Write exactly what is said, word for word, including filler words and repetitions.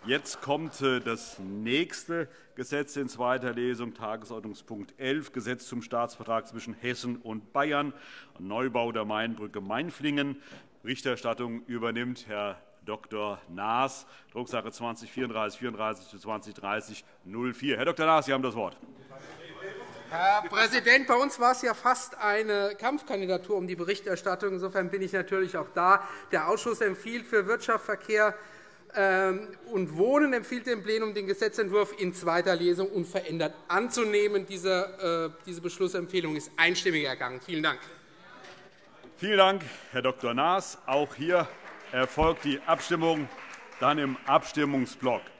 Jetzt kommt das nächste Gesetz in zweiter Lesung, Tagesordnungspunkt elf, Gesetz zum Staatsvertrag zwischen Hessen und Bayern, Neubau der Mainbrücke Mainflingen. Berichterstattung übernimmt Herr Doktor Naas, Drucksache zwanzig vierunddreißig vierunddreißig zu zwanzig dreißig null vier. Herr Doktor Naas, Sie haben das Wort. Herr Präsident, bei uns war es ja fast eine Kampfkandidatur um die Berichterstattung. Insofern bin ich natürlich auch da. Der Ausschuss empfiehlt für Wirtschaft, Verkehr und Wohnen empfiehlt dem Plenum, den Gesetzentwurf in zweiter Lesung unverändert anzunehmen. Diese, diese Beschlussempfehlung ist einstimmig ergangen. Vielen Dank. Vielen Dank, Herr Doktor Naas. Auch hier erfolgt die Abstimmung dann im Abstimmungsblock.